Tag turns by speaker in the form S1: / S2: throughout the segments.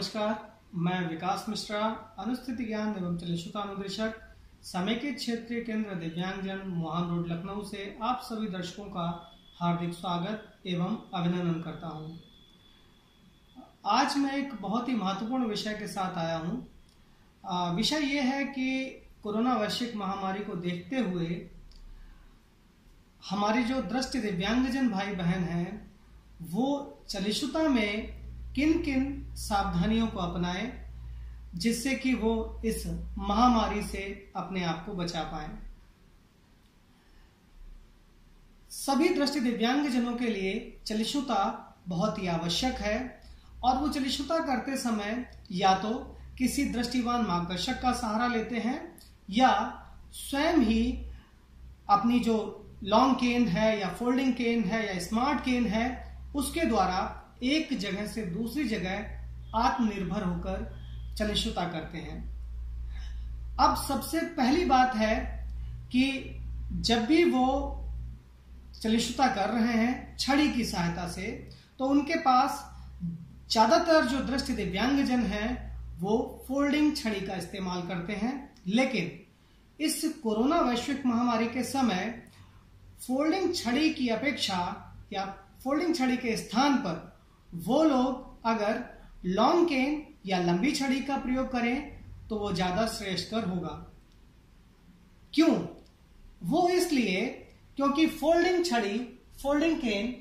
S1: नमस्कार, मैं विकास मिश्रा, अनुस्थिति ज्ञान एवं चलित अनुदेशक, समेकित क्षेत्रीय केंद्र दिव्यांगजन, मोहन रोड, लखनऊ से आप सभी दर्शकों का हार्दिक स्वागत एवं अभिनंदन करता हूं। आज मैं एक बहुत ही महत्वपूर्ण विषय के साथ आया हूं। विषय ये है कि कोरोना वैश्विक महामारी को देखते हुए हमारे जो दृष्टि दिव्यांगजन भाई बहन हैं वो चलितता में किन किन सावधानियों को अपनाएं जिससे कि वो इस महामारी से अपने आप को बचा पाएं। सभी दृष्टि दिव्यांगजनों के लिए चलितता बहुत ही आवश्यक है और वो चलितता करते समय या तो किसी दृष्टिवान मार्गदर्शक का सहारा लेते हैं या स्वयं ही अपनी जो लॉन्ग केन है या फोल्डिंग केन है या स्मार्ट केन है उसके द्वारा एक जगह से दूसरी जगह आत्मनिर्भर होकर चलितता करते हैं। अब सबसे पहली बात है कि जब भी वो चलितता कर रहे हैं छड़ी की सहायता से, तो उनके पास ज्यादातर जो दृष्टि दिव्यांगजन हैं वो फोल्डिंग छड़ी का इस्तेमाल करते हैं, लेकिन इस कोरोना वैश्विक महामारी के समय फोल्डिंग छड़ी की अपेक्षा या फोल्डिंग छड़ी के स्थान पर वो लोग अगर लॉन्ग केन या लंबी छड़ी का प्रयोग करें तो वो ज्यादा श्रेष्ठकर होगा। क्यों? वो इसलिए क्योंकि फोल्डिंग छड़ी, फोल्डिंग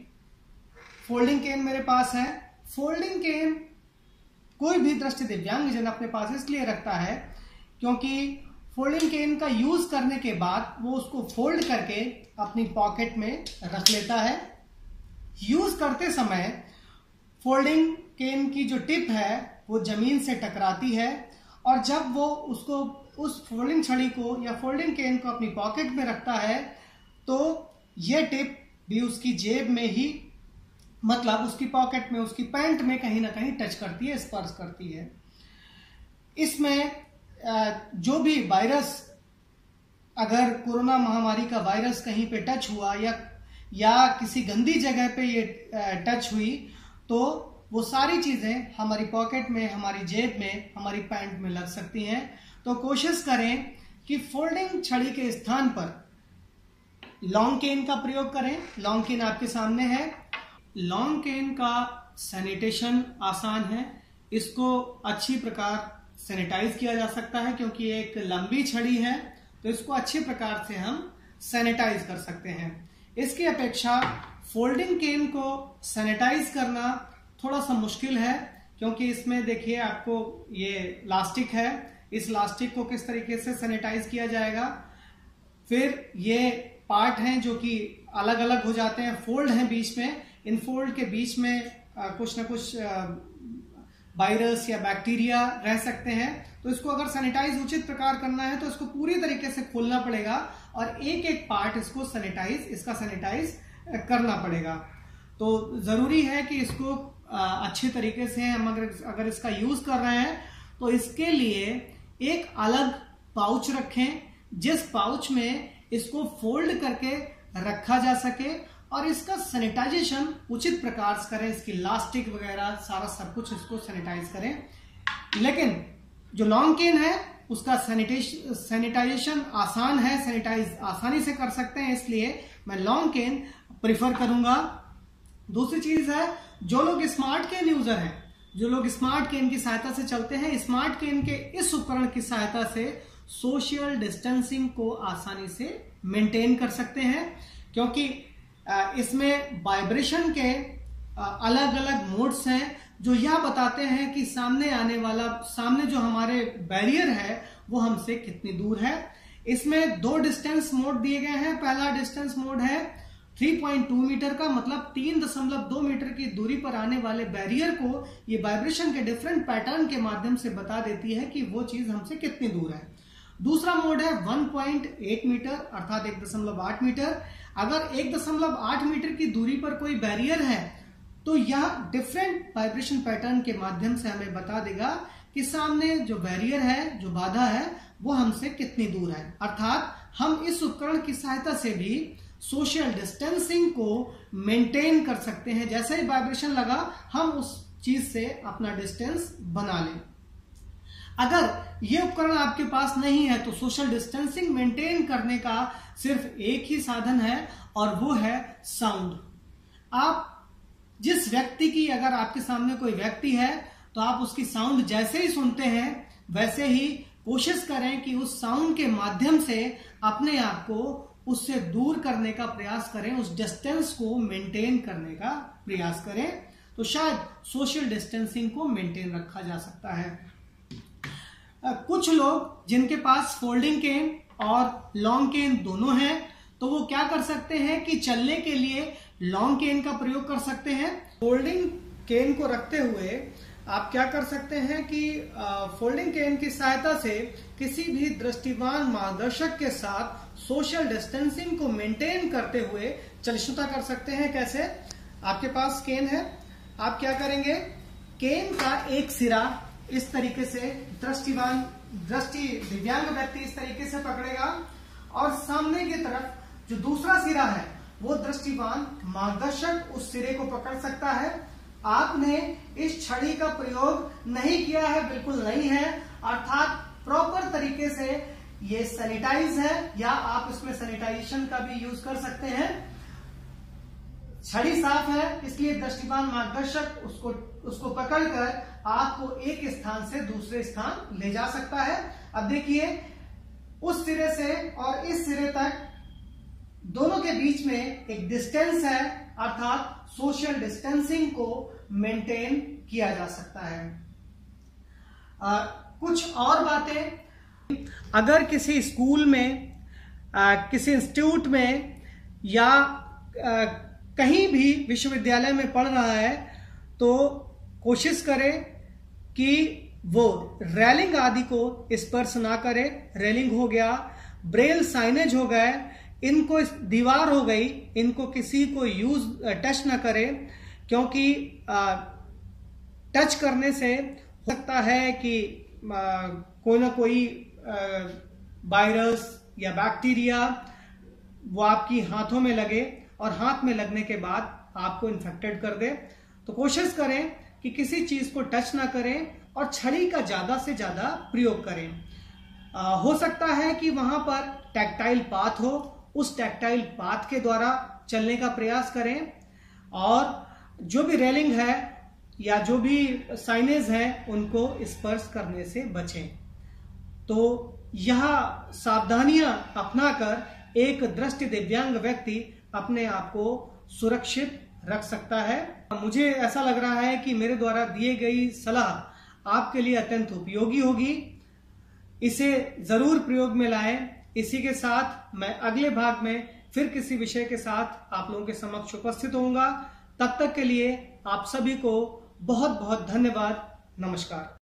S1: केन मेरे पास है। फोल्डिंग केन कोई भी दृष्टि दिव्यांगजन अपने पास इसलिए रखता है क्योंकि फोल्डिंग केन का यूज करने के बाद वो उसको फोल्ड करके अपनी पॉकेट में रख लेता है। यूज करते समय फोल्डिंग केन की जो टिप है वो जमीन से टकराती है और जब वो उसको उस फोल्डिंग छड़ी को या फोल्डिंग केन को अपनी पॉकेट में रखता है तो ये टिप भी उसकी जेब में ही, मतलब उसकी पॉकेट में, उसकी पैंट में कहीं ना कहीं टच करती है, स्पर्श करती है। इसमें जो भी वायरस, अगर कोरोना महामारी का वायरस कहीं पे टच हुआ या किसी गंदी जगह पे ये टच हुई तो वो सारी चीजें हमारी पॉकेट में, हमारी जेब में, हमारी पैंट में लग सकती हैं। तो कोशिश करें कि फोल्डिंग छड़ी के स्थान पर लॉन्ग केन का प्रयोग करें। लॉन्ग केन आपके सामने है। लॉन्ग केन का सैनिटेशन आसान है, इसको अच्छी प्रकार सैनिटाइज किया जा सकता है क्योंकि एक लंबी छड़ी है तो इसको अच्छे प्रकार से हम सैनिटाइज कर सकते हैं। इसकी अपेक्षा फोल्डिंग केन को सैनिटाइज करना थोड़ा सा मुश्किल है क्योंकि इसमें देखिए आपको ये लास्टिक है, इस लास्टिक को किस तरीके से सैनिटाइज किया जाएगा। फिर ये पार्ट हैं जो कि अलग अलग हो जाते हैं, फोल्ड हैं बीच में, इन फोल्ड के बीच में कुछ ना कुछ वायरस या बैक्टीरिया रह सकते हैं। तो इसको अगर सैनिटाइज उचित प्रकार करना है तो इसको पूरी तरीके से खोलना पड़ेगा और एक एक पार्ट इसका सैनिटाइज करना पड़ेगा। तो जरूरी है कि इसको अच्छे तरीके से हम अगर इसका यूज कर रहे हैं तो इसके लिए एक अलग पाउच रखें जिस पाउच में इसको फोल्ड करके रखा जा सके और इसका सैनिटाइजेशन उचित प्रकार से करें, इसकी लास्टिक वगैरह सारा सब कुछ इसको सैनिटाइज करें। लेकिन जो लॉन्ग केन है उसका सैनिटाइजेशन आसान है, सैनिटाइज आसानी से कर सकते हैं, इसलिए मैं लॉन्ग केन प्रिफर करूंगा। दूसरी चीज है, जो लोग स्मार्ट केन यूजर हैं, जो लोग स्मार्ट केन की सहायता से चलते हैं, स्मार्ट केन के इस उपकरण की सहायता से सोशल डिस्टेंसिंग को आसानी से मेंटेन कर सकते हैं क्योंकि इसमें वाइब्रेशन के अलग अलग मोड्स हैं जो यह बताते हैं कि सामने जो हमारे बैरियर है वो हमसे कितनी दूर है। इसमें दो डिस्टेंस मोड दिए गए हैं। पहला डिस्टेंस मोड है 3.2 मीटर का, मतलब 3.2 मीटर की दूरी पर आने वाले बैरियर को ये वाइब्रेशन के डिफरेंट पैटर्न के माध्यम से बता देती है कि वो चीज हमसे कितनी दूर है। दूसरा मोड है 1.8 मीटर अर्थात 1.8 मीटर। अगर 1.8 मीटर की दूरी पर कोई बैरियर है तो यह डिफरेंट वाइब्रेशन पैटर्न के माध्यम से हमें बता देगा कि सामने जो बैरियर है, जो बाधा है, वो हमसे कितनी दूर है। अर्थात हम इस उपकरण की सहायता से भी सोशल डिस्टेंसिंग को मेंटेन कर सकते हैं। जैसे ही वाइब्रेशन लगा हम उस चीज से अपना डिस्टेंस बना लें। अगर ये उपकरण आपके पास नहीं है तो सोशल डिस्टेंसिंग मेंटेन करने का सिर्फ एक ही साधन है और वो है साउंड। आप जिस व्यक्ति की, अगर आपके सामने कोई व्यक्ति है तो आप उसकी साउंड जैसे ही सुनते हैं वैसे ही कोशिश करें कि उस साउंड के माध्यम से अपने आप को उससे दूर करने का प्रयास करें, उस डिस्टेंस को मेंटेन करने का प्रयास करें, तो शायद सोशल डिस्टेंसिंग को मेंटेन रखा जा सकता है। कुछ लोग जिनके पास फोल्डिंग केन और लॉन्ग केन दोनों हैं तो वो क्या कर सकते हैं कि चलने के लिए लॉन्ग केन का प्रयोग कर सकते हैं। फोल्डिंग केन को रखते हुए आप क्या कर सकते हैं कि फोल्डिंग केन की सहायता से किसी भी दृष्टिवान मार्गदर्शक के साथ सोशल डिस्टेंसिंग को मेंटेन करते हुए चलिष्णुता कर सकते हैं। कैसे? आपके पास केन है, आप क्या करेंगे, केन का एक सिरा इस तरीके से दृष्टि दिव्यांग व्यक्ति इस तरीके से पकड़ेगा और सामने की तरफ जो दूसरा सिरा है वो दृष्टिवान मार्गदर्शक उस सिरे को पकड़ सकता है। आपने इस छड़ी का प्रयोग नहीं किया है, बिल्कुल नहीं है, अर्थात प्रॉपर तरीके से ये सैनिटाइज है या आप इसमें सैनिटाइजेशन का भी यूज कर सकते हैं। छड़ी साफ है इसलिए दृष्टिवान मार्गदर्शक उसको पकड़कर आपको एक स्थान से दूसरे स्थान ले जा सकता है। अब देखिए, उस सिरे से और इस सिरे तक दोनों के बीच में एक डिस्टेंस है, अर्थात सोशल डिस्टेंसिंग को मेंटेन किया जा सकता है। कुछ और बातें, अगर किसी स्कूल में, किसी इंस्टीट्यूट में या कहीं भी विश्वविद्यालय में पढ़ रहा है तो कोशिश करें कि वो रेलिंग आदि को स्पर्श ना करे। रेलिंग हो गया, ब्रेल साइनेज हो गए, इनको दीवार हो गई, इनको किसी को टच ना करे, क्योंकि टच करने से हो सकता है कि कोई ना कोई वायरस या बैक्टीरिया वो आपकी हाथों में लगे और हाथ में लगने के बाद आपको इन्फेक्टेड कर दे। तो कोशिश करें कि किसी चीज को टच ना करें और छड़ी का ज्यादा से ज्यादा प्रयोग करें। हो सकता है कि वहां पर टैक्टाइल पाथ हो, उस टैक्टाइल पाथ के द्वारा चलने का प्रयास करें और जो भी रेलिंग है या जो भी साइनेज है उनको स्पर्श करने से बचें। तो यह सावधानियां अपनाकर एक दृष्टि दिव्यांग व्यक्ति अपने आप को सुरक्षित रख सकता है। मुझे ऐसा लग रहा है कि मेरे द्वारा दिए गई सलाह आपके लिए अत्यंत उपयोगी होगी। इसे जरूर प्रयोग में लाएं। इसी के साथ मैं अगले भाग में फिर किसी विषय के साथ आप लोगों के समक्ष उपस्थित होऊंगा। तब तक के लिए आप सभी को बहुत बहुत धन्यवाद। नमस्कार।